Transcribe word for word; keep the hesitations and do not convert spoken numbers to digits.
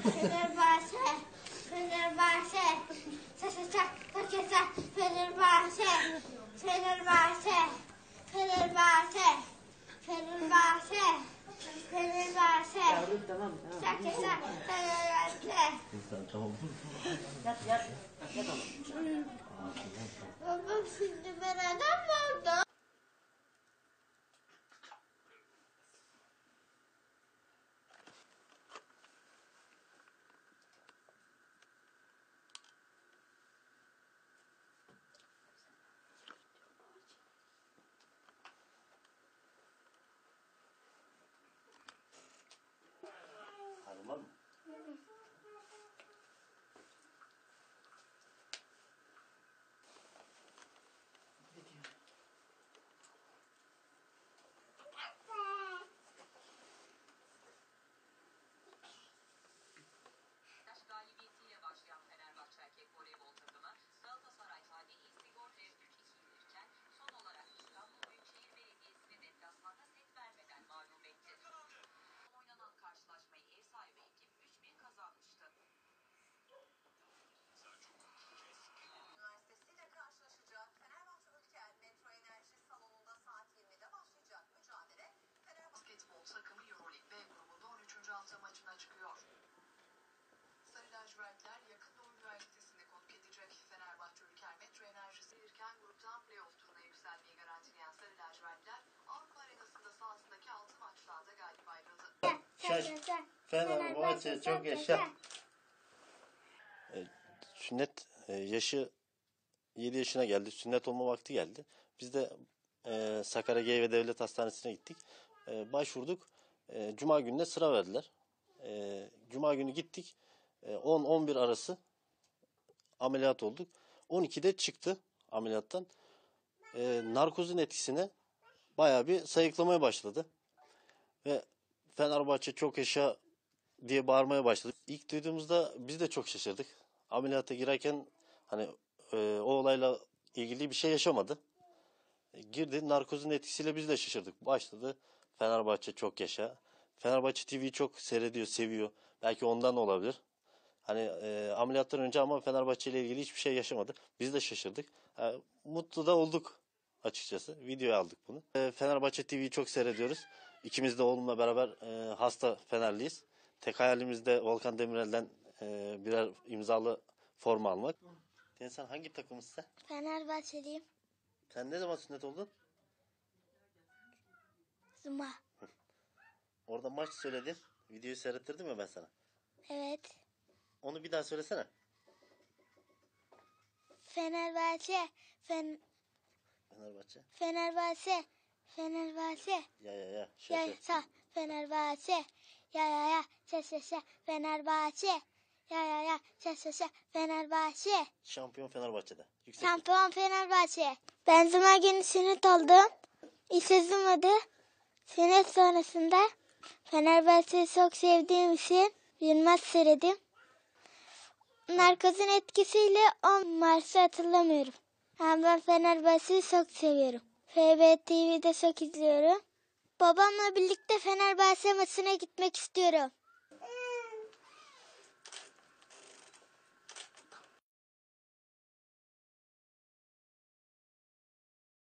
Fenerbahçe, Fenerbahçe, Saçaça, Saçaça, Fenerbahçe, Fenerbahçe, Fenerbahçe, Fenerbahçe, Fenerbahçe, Saçaça, Fenerbahçe. Tamam. Yat yat. Yat oğlum. Babam şimdi ben adam mı oldum? Hanım var mı? Galibiyetiyle başlayan Fenerbahçe erkek voleybol takımı Galatasaray Fatih İstigorta'ya üç iki yenilirken son olarak İstanbul Büyükşehir Belediyesi'ne deplasmanda set vermeden mağlup etti. Oynanan karşılaşmayı ev sahibi ekip üç bir kazanmıştı. Üniversitesiyle karşılaşacak Fenerbahçe Ülker Metro Enerji Salonu'nda saat yirmide başlayacak mücadele. Fenerbahçe basketbol takımı Euroleague B grubunda on üçüncü hafta maçına çıkıyor. Sarı lacivertler yakın Doğu Üniversitesi'nde konuk edecek. Fenerbahçe Ülker Metro Enerjisi verirken gruptan playoff turuna yükselmeyi garantileyen Sarı lacivertler Avrupa arenasında sahasındaki altı maçlarda galip ayrıldı. Şaş. Fenerbahçe çok yaşa. E, sünnet e, yaşı yedi yaşına geldi. Sünnet olma vakti geldi. Biz de e, Sakarya Geyve Devlet Hastanesi'ne gittik. E, başvurduk. E, Cuma gününe sıra verdiler. E, Cuma günü gittik. E, on on bir arası ameliyat olduk. on ikide çıktı ameliyattan. E, narkozun etkisine bayağı bir sayıklamaya başladı. Ve Fenerbahçe çok yaşa diye bağırmaya başladı. İlk duyduğumuzda biz de çok şaşırdık. Ameliyata girerken hani e, o olayla ilgili bir şey yaşamadı. E, girdi, narkozun etkisiyle biz de şaşırdık. Başladı Fenerbahçe çok yaşa. Fenerbahçe T V'yi çok seyrediyor, seviyor. Belki ondan olabilir. Hani e, ameliyattan önce ama Fenerbahçe ile ilgili hiçbir şey yaşamadı. Biz de şaşırdık. E, mutlu da olduk açıkçası. Videoya aldık bunu. E, Fenerbahçe T V'yi çok seyrediyoruz. İkimiz de oğlumla beraber e, hasta Fenerliyiz. Tek hayalimiz de Volkan Demirel'den e, birer imzalı forma almak. Yani sen hangi takımısın? Fenerbahçeliyim. Sen ne zaman sünnet oldun? Zuma. Orada maç söyledin. Videoyu seyrettirdim ya ben sana. Evet. Onu bir daha söylesene. Fenerbahçe. Fen Fenerbahçe. Fenerbahçe. Fenerbahçe. Ya ya ya. Şey, Ya şey. sa Fenerbahçe. Ya ya ya. Şa şa şa. Fenerbahçe. Ya ya ya. Şa şa şa. Fenerbahçe. Şampiyon Fenerbahçe'de. Yüksek. Şampiyon Fenerbahçe. Ben Zuma günü sünnet oldum. İse Zuma'da sünnet sonrasında Fenerbahçe'yi çok sevdiğim için bir maç seyredim. Narkozun etkisiyle o maçı hatırlamıyorum. Ama ben Fenerbahçe'yi çok seviyorum. F B T V'de çok izliyorum. Babamla birlikte Fenerbahçe maçına gitmek istiyorum.